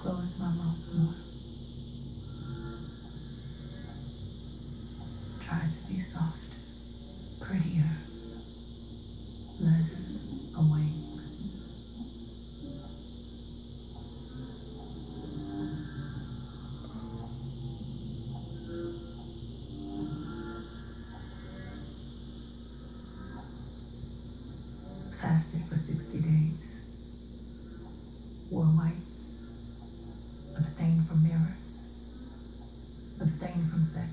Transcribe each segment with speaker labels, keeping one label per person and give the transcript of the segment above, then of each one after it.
Speaker 1: closed my mouth more. Tried to be soft, prettier, less awake. Fasted for 60 days. Wore white. Abstained from mirrors. Abstained from sex.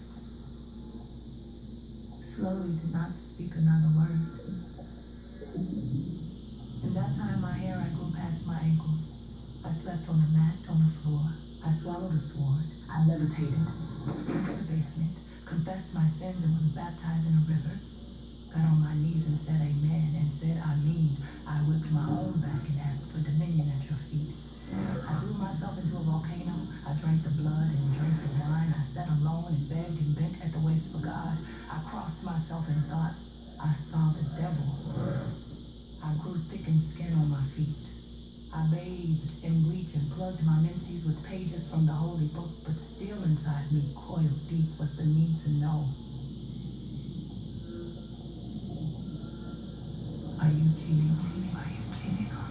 Speaker 1: Slowly did not speak another word. In that time, my hair I grew past my ankles. I slept on a mat on the floor. I swallowed a sword. I levitated into the basement, confessed my sins, and was baptized in a river. Got on my knees and said amen, and said I mean. I whipped my own back and asked for dominion at your feet. I threw myself into a volcano. I drank the blood and drank the wine. I sat alone and begged and bent at the waist for God. I crossed myself and thought I saw the devil. I grew thick in skin on my feet. I bathed in bleach and plugged my menses with pages from the holy book, but still inside me, coiled deep, was the need to know. Are you cheating? Are you cheating?